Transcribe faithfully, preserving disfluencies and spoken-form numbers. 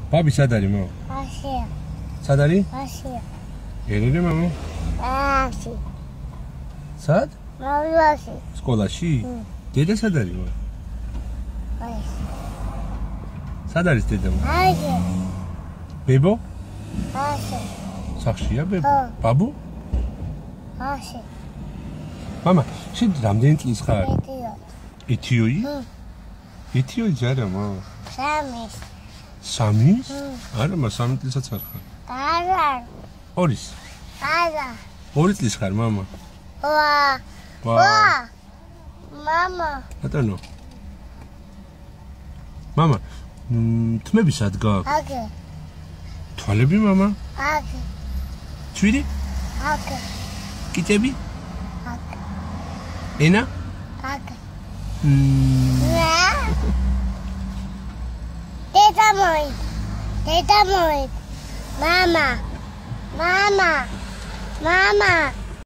ბაბი სად არის მამა? ასია. სად არის? ასია. ერინე მამა? ასი. სად? მოვიოში. სკოლაში? დედა სად არის მამა? აი. სად არის დედა? აი. ბებო? ასი. სახშია ბებო? ხო. ბაბუ? ასი. მამა, შენ რამდენი წლის ხარ? ეტიო. ეთიოი? ჰმ. ეთიოი ჯარა მამა. სამის. სამის? არა, მა სამი წლისაც არ ხარ. არა. ორის? არა. ორი წლის ხარ მამა? ვა. ვა. ვა. მამა. ბატონო. მამა, მ, თმები სად გაქვს? აკე. თვალები მამა? აკე. ცვირი? აკე. კიტები? აკე. ენა? აკე. მ, დედა მოი. დედა მოი. მამა. მამა. მამა.